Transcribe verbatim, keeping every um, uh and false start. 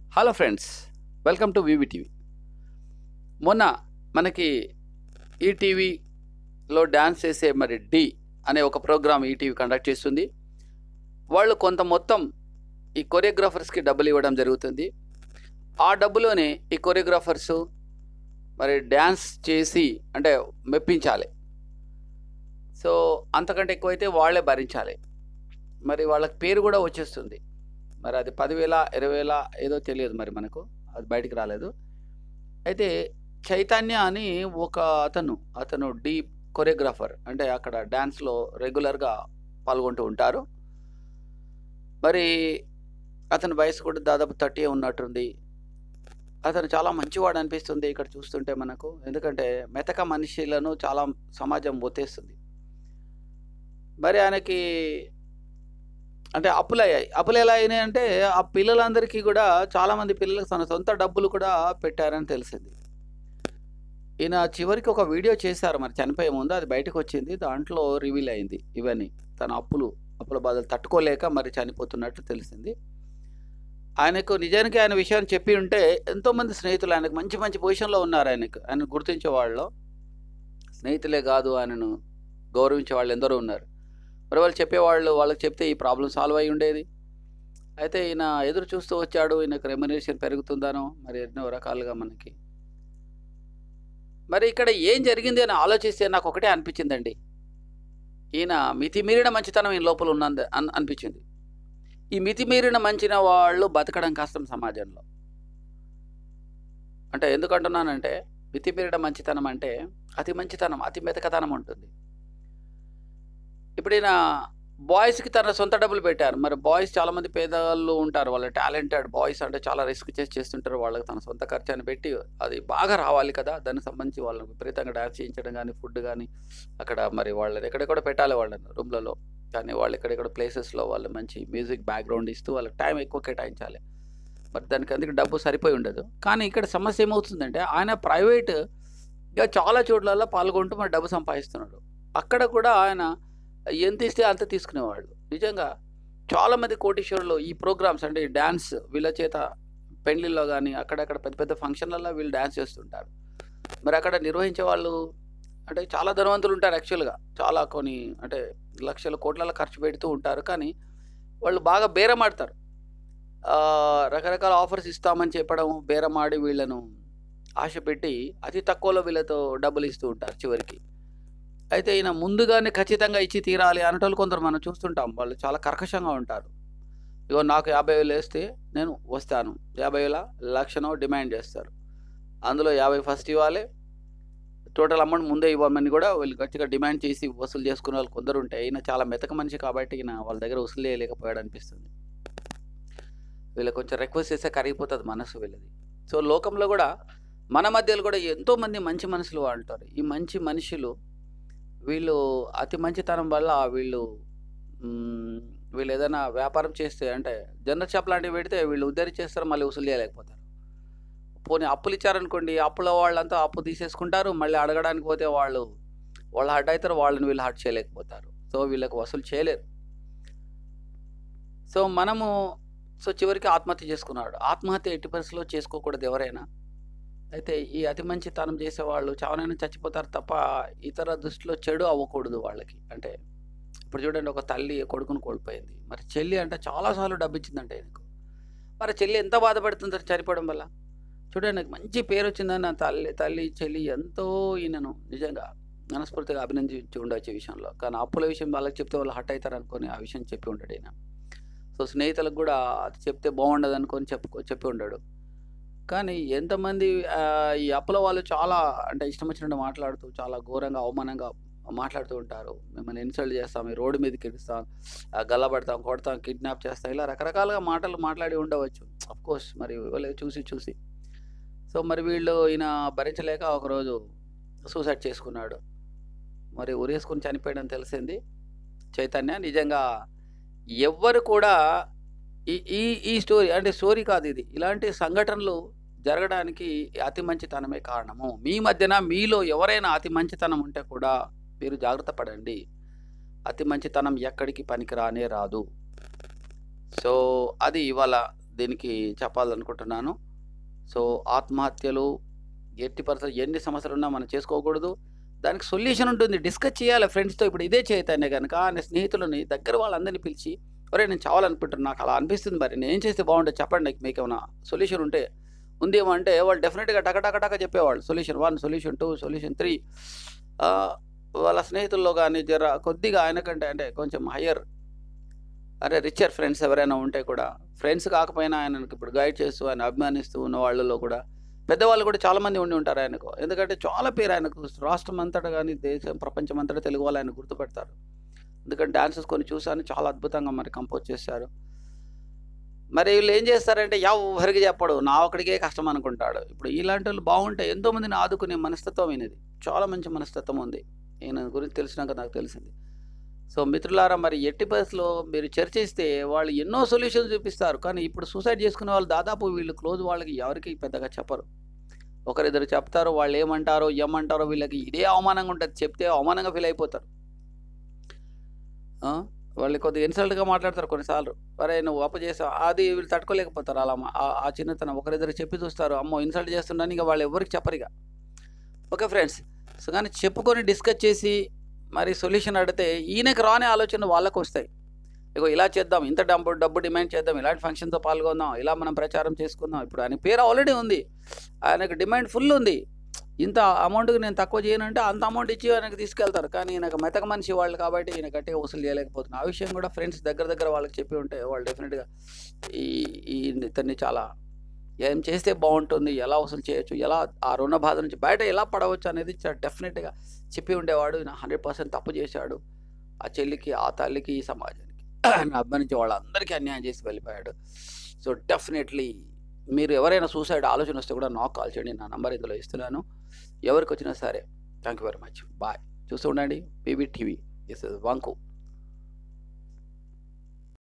Hello friends, welcome to VVTV. మొన్న మనకి ఈటీవీలో డ్యాన్స్ చేసే మరి ఢీ అనే ఒక ప్రోగ్రామ్ ఈటీవీ కండక్ట్ చేస్తుంది. వాళ్ళు కొంత మొత్తం ఈ కొరియోగ్రాఫర్స్కి డబ్బులు ఇవ్వడం జరుగుతుంది. ఆ డబ్బులోనే ఈ కొరియోగ్రాఫర్స్ మరి డ్యాన్స్ చేసి అంటే మెప్పించాలి. సో అంతకంటే ఎక్కువైతే వాళ్ళే భరించాలి. మరి వాళ్ళకి పేరు కూడా వచ్చేస్తుంది. మరి అది పదివేల ఇరవై వేల ఏదో తెలియదు, మరి మనకు అది బయటికి రాలేదు. అయితే చైతన్య అని ఒక అతను అతను ఢీ కొరియోగ్రాఫర్, అంటే అక్కడ డ్యాన్స్లో రెగ్యులర్గా పాల్గొంటూ ఉంటారు. మరి అతని వయసు కూడా దాదాపు థర్టీ ఉన్నట్టుంది. అతను చాలా మంచివాడు అనిపిస్తుంది ఇక్కడ చూస్తుంటే మనకు. ఎందుకంటే మెతక మనుషులను చాలా సమాజం ఒత్తేస్తుంది. మరి ఆయనకి అంటే అప్పులు అయ్యాయి. అప్పులు ఎలా అయినాయి అంటే ఆ పిల్లలందరికీ కూడా చాలామంది పిల్లలకు తన సొంత డబ్బులు కూడా పెట్టారని తెలిసింది. ఈయన చివరికి ఒక వీడియో చేశారు మరి చనిపోయే ముందు, అది బయటకు వచ్చింది. దాంట్లో రివీల్ అయింది ఇవన్నీ. తన అప్పులు అప్పుల బాధలు తట్టుకోలేక మరి చనిపోతున్నట్టు తెలిసింది. ఆయనకు నిజానికి ఆయన విషయాన్ని చెప్పి ఉంటే ఎంతోమంది స్నేహితులు ఆయనకు మంచి మంచి పొజిషన్లో ఉన్నారు. ఆయనకు ఆయన గుర్తించే వాళ్ళు స్నేహితులే కాదు, ఆయనను గౌరవించే వాళ్ళు ఎందరో ఉన్నారు. మరి వాళ్ళు చెప్పేవాళ్ళు, వాళ్ళకి చెప్తే ఈ ప్రాబ్లం సాల్వ్ అయి ఉండేది. అయితే ఈయన ఎదురు చూస్తూ వచ్చాడు. ఈయనకు రెమ్యునరేషన్ పెరుగుతుందనో మరి ఎన్నో రకాలుగా మనకి. మరి ఇక్కడ ఏం జరిగింది అని ఆలోచిస్తే నాకు ఒకటే అనిపించిందండి, ఈయన మితిమీరిన మంచితనం ఈయన లోపల ఉన్నది అని అనిపించింది. ఈ మితిమీరిన మంచిన వాళ్ళు బతకడం కష్టం సమాజంలో. అంటే ఎందుకంటున్నానంటే మితిమీరిన మంచితనం అంటే అతి మంచితనం, అతి మెతకతనం ఉంటుంది. ఇప్పుడు ఈయన బాయ్స్కి తన సొంత డబ్బులు పెట్టారు. మరి బాయ్స్ చాలామంది పేదవాళ్ళు ఉంటారు, వాళ్ళ టాలెంటెడ్ బాయ్స్ అంటే చాలా రిస్క్ చేసి చేస్తుంటారు. వాళ్ళకి తన సొంత ఖర్చు అని పెట్టి అది బాగా రావాలి కదా, దానికి సంబంధించి వాళ్ళని విపరీతంగా డ్యాన్స్ చేయించడం కానీ, ఫుడ్ కానీ అక్కడ మరి వాళ్ళని ఎక్కడెక్కడ పెట్టాలి వాళ్ళని రూమ్లలో కానీ, వాళ్ళు ఎక్కడెక్కడ ప్లేసెస్లో వాళ్ళు మంచి మ్యూజిక్ బ్యాక్గ్రౌండ్ ఇస్తూ వాళ్ళకి టైం ఎక్కువ కేటాయించాలి. మరి దానికి అందుకు డబ్బు సరిపోయి ఉండదు. కానీ ఇక్కడ సమస్య ఏమవుతుందంటే ఆయన ప్రైవేట్గా చాలా చోట్లలో పాల్గొంటూ మరి డబ్బు సంపాదిస్తున్నాడు. అక్కడ కూడా ఆయన ఎంత ఇస్తే అంత తీసుకునేవాళ్ళు. నిజంగా చాలామంది కోటీశ్వరులు ఈ ప్రోగ్రామ్స్ అంటే ఈ డ్యాన్స్ వీళ్ళ చేత పెళ్ళిళ్ళలో కానీ అక్కడక్కడ పెద్ద పెద్ద ఫంక్షన్లలో వీళ్ళు డ్యాన్స్ చేస్తుంటారు. మరి అక్కడ నిర్వహించే వాళ్ళు అంటే చాలా ధనవంతులు ఉంటారు. యాక్చువల్గా చాలా కొన్ని అంటే లక్షల కోట్లలో ఖర్చు పెడుతూ ఉంటారు. కానీ వాళ్ళు బాగా బేరం ఆడతారు. రకరకాల ఆఫర్స్ ఇస్తామని చెప్పడం, బేరం ఆడి వీళ్ళను ఆశ పెట్టి అతి తక్కువలో వీళ్ళతో డబ్బులు ఇస్తూ ఉంటారు చివరికి. అయితే ఈయన ముందుగానే ఖచ్చితంగా ఇచ్చి తీరాలి అనేటోళ్ళు కొందరు మనం చూస్తుంటాం. వాళ్ళు చాలా కర్కశంగా ఉంటారు. ఇగో నాకు యాభై వేలు వేస్తే నేను వస్తాను, యాభై వేల లక్షనో డిమాండ్ చేస్తారు. అందులో యాభై ఫస్ట్ ఇవ్వాలి, టోటల్ అమౌంట్ ముందే ఇవ్వమని కూడా వీళ్ళు గట్టిగా డిమాండ్ చేసి వసూలు చేసుకునే వాళ్ళు కొందరు ఉంటాయి. ఈయన చాలా మెతక మనిషి కాబట్టి ఈయన వాళ్ళ దగ్గర వసూలు చేయలేకపోయాడు అనిపిస్తుంది. వీళ్ళకి కొంచెం రిక్వెస్ట్ చేస్తే కరిగిపోతుంది మనసు వీళ్ళది. సో లోకంలో కూడా మన మధ్యలో కూడా ఎంతోమంది మంచి మనుషులు అంటారు. ఈ మంచి మనుషులు వీళ్ళు అతి మంచితనం వల్ల వీళ్ళు వీళ్ళు ఏదైనా వ్యాపారం చేస్తే అంటే జనరల్ షాప్ లాంటివి పెడితే వీళ్ళు ఉద్ధరించేస్తారు, మళ్ళీ వసూలు చేయలేకపోతారు. పోనీ అప్పులు ఇచ్చారనుకోండి, అప్పుల వాళ్ళంతా అప్పు తీసేసుకుంటారు, మళ్ళీ అడగడానికి పోతే వాళ్ళు వాళ్ళు హర్ట్ అవుతారు, వాళ్ళని వీళ్ళు హర్ట్ చేయలేకపోతారు. సో వీళ్ళకి వసూలు చేయలేరు. సో మనము సో చివరికి ఆత్మహత్య చేసుకున్నాడు. ఆత్మహత్య ఎట్టి పరిస్థితుల్లో చేసుకోకూడదు ఎవరైనా. అయితే ఈ అతి మంచితనం చేసేవాళ్ళు చావనైనా చచ్చిపోతారు తప్ప ఇతర దృష్టిలో చెడు అవ్వకూడదు వాళ్ళకి. అంటే ఇప్పుడు చూడండి, ఒక తల్లి కొడుకును కోల్పోయింది, మరి చెల్లి అంటే చాలాసార్లు డబ్బు ఇచ్చిందంటే ఆయనకు. మరి చెల్లి ఎంత బాధపడుతుందో చనిపోవడం వల్ల. చూడండి, నాకు మంచి పేరు వచ్చిందని నా తల్లి తల్లి చెల్లి ఎంతో ఈయనను నిజంగా మనస్ఫూర్తిగా అభినందించి ఉండొచ్చు ఈ విషయంలో. కానీ అప్పుల విషయం వాళ్ళకి చెప్తే వాళ్ళు హట్ అవుతారు అనుకొని ఆ విషయం చెప్పి ఉంటాడు ఈయన. సో స్నేహితులకు కూడా అది చెప్తే బాగుండదు అనుకొని చెప్పుకో చెప్పి ఉన్నాడు. కానీ ఎంతమంది ఈ అప్పుల వాళ్ళు చాలా అంటే ఇష్టం వచ్చినట్టు మాట్లాడుతూ చాలా ఘోరంగా అవమానంగా మాట్లాడుతూ ఉంటారు. మిమ్మల్ని ఇన్సల్ట్ చేస్తాం, మీ రోడ్డు మీదకి ఇస్తాం, గల్లబడతాం, కొడతాం, కిడ్నాప్ చేస్తాం, ఇలా రకరకాలుగా మాటలు మాట్లాడి ఉండవచ్చు అఫ్కోర్స్. మరి వీళ్ళు చూసి చూసి సో మరి వీళ్ళు ఈయన భరించలేక ఒకరోజు సూసైడ్ చేసుకున్నాడు. మరి ఉరేసుకుని చనిపోయాడని తెలిసింది చైతన్య. నిజంగా ఎవ్వరు కూడా ఈ ఈ ఈ స్టోరీ అంటే స్టోరీ కాదు ఇది, ఇలాంటి సంఘటనలు జరగడానికి అతి మంచితనమే కారణము. మీ మధ్యన మీలో ఎవరైనా అతి మంచితనం ఉంటే కూడా మీరు జాగ్రత్త పడండి. అతి మంచితనం ఎక్కడికి పనికిరానే రాదు. సో అది ఇవాళ దీనికి చెప్పాలనుకుంటున్నాను. సో ఆత్మహత్యలు ఎట్టి పరిస్థితుల్లో ఎన్ని సమస్యలున్నా మనం చేసుకోకూడదు. దానికి సొల్యూషన్ ఉంటుంది. డిస్కస్ చేయాలి ఫ్రెండ్స్‌తో. ఇప్పుడు ఇదే చైతన్య గనక ఆయన స్నేహితులని దగ్గర వాళ్ళందరిని పిలిచి, ఒరేయ్ నేను చావాలనుకుంటున్నా. నాకు అలా అనిపిస్తుంది మరి. నేనేం చేస్తే బావుంటది చెప్పండి. మీకేమైనా సొల్యూషన్ ఉంటే ఉందేమో అంటే వాళ్ళు డెఫినిట్‌గా టక టక టక చెప్పేవాళ్ళు. Solution one, solution two, solution three. ఆహ్, వాళ్ళ స్నేహితుల్లో గాని జర కొద్దిగా ఆయనకంటే అంటే కొంచెం హయ్యర్ అరే రిచర్ ఫ్రెండ్స్ ఎవరైనా ఉంటే కూడా ఫ్రెండ్స్ కాకపోయినా ఆయనకి ఇప్పుడు గైడ్ చేస్తూ ఆయన అభిమానిస్తూ ఉన్న వాళ్ళలో కూడా పెద్దవాళ్ళు కూడా చాలామంది ఉండి ఉంటారు ఆయనకు. ఎందుకంటే చాలా పేరు ఆయనకు రాష్ట్రం అంతటా కానీ దేశం ప్రపంచం అంతటా తెలుగు వాళ్ళు ఆయన గుర్తుపెడతారు. ఎందుకంటే డాన్సెస్ కొన్ని చూసాను చాలా అద్భుతంగా మరి కంపోజ్ చేశారు. మరి వీళ్ళు ఏం చేస్తారంటే ఎవ్వరికి చెప్పడు. నా ఒక్కడికే కష్టం అనుకుంటాడు. ఇప్పుడు ఇలాంటి వాళ్ళు బాగుంటే ఎంతోమందిని ఆదుకునే మనస్తత్వం ఈయనది. చాలా మంచి మనస్తత్వం ఉంది. ఈయన గురించి తెలిసినాక నాకు తెలిసింది. సో మిత్రులారా మరి ఎట్టి పరిస్థితిలో మీరు చర్చిస్తే వాళ్ళు ఎన్నో సొల్యూషన్స్ చూపిస్తారు. కానీ ఇప్పుడు సూసైడ్ చేసుకునే వాళ్ళు దాదాపు వీళ్ళు క్లోజ్ వాళ్ళకి ఎవరికి పెద్దగా చెప్పరు. ఒకరిద్దరు చెప్తారు. వాళ్ళు ఏమంటారో ఏమంటారో వీళ్ళకి ఇదే అవమానంగా ఉంటుంది. చెప్తే అవమానంగా ఫీల్ అయిపోతారు. ఆ! వాళ్ళు కొద్దిగా ఇన్సల్ట్‌గా మాట్లాడతారు కొన్నిసార్లు. "అరేయ్! నువ్వు అప్పు చేసావు." అది వీళ్ళు తట్టుకోలేకపోతారు. అలా మా ఆ ఆ చిన్నతనం ఒకరిద్దరు చెప్పి చూస్తారు. అమ్మో! ఇన్సల్ట్ చేస్తుండని ఇక వాళ్ళు ఎవ్వరికి చెప్పరిక. Okay friends. సో కానీ చెప్పుకొని డిస్కస్ చేసి మరి సొల్యూషన్ అడిగితే ఈయనకి రాని ఆలోచనలు వాళ్ళకొస్తాయి. ఇగో ఇలా చేద్దాం, ఇంత డబ్బు డబ్బు డిమాండ్ చేద్దాం, ఇలాంటి ఫంక్షన్‌తో పాల్గొందాం, ఇలా మనం ప్రచారం చేసుకుందాం. ఇప్పుడు ఆయన పేరు ఆల్రెడీ ఉంది. ఆయనకు డిమాండ్ ఫుల్ ఉంది. ఇంత అమౌంట్‌కి నేను తక్కువ చేయనంటే అంత అమౌంట్ ఇచ్చి ఆయనకి తీసుకెళ్తారు. కానీ ఈయనకు మెతక మనిషి వాళ్ళు కాబట్టి ఈయన గట్టిగా వసూలు చేయలేకపోతున్నారు. ఆ విషయం కూడా ఫ్రెండ్స్ దగ్గర దగ్గర వాళ్ళకి చెప్పి ఉంటే వాళ్ళు డెఫినెట్‌గా ఈ ఈ ఇతన్ని చాలా ఏం చేస్తే బాగుంటుంది, ఎలా వసూలు చేయొచ్చు, ఎలా ఆ రుణ బాధ నుంచి బయట ఎలా పడవచ్చు అనేది డెఫినెట్‌గా చెప్పి ఉండేవాడు. ఈయన హండ్రెడ్ పర్సెంట్ తప్పు చేశాడు. ఆ చెల్లికి, ఆ తల్లికి, ఈ సమాజానికి అభిమానించే వాళ్ళందరికీ అన్యాయం చేసి వెళ్ళిపోయాడు. సో డెఫినెట్లీ మీరు ఎవరైనా సూసైడ్ ఆలోచన వస్తే కూడా నాకు కాల్ చేయండి. నా నంబర్ ఇందులో ఇస్తున్నాను. ఎవరికి వచ్చినా సరే thank you very much. Bye. చూస్తూ ఉండండి పీవీ టీవీ. This is వంకు.